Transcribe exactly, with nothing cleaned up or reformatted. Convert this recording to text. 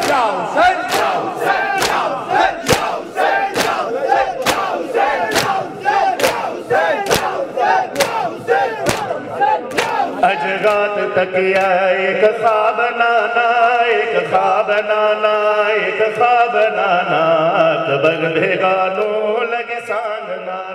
अजगात तकिया एक ख्वाब नाना, एक ख्वाब नाना, एक ख्वाब नाना, कबर भेगानो लगे सांगना।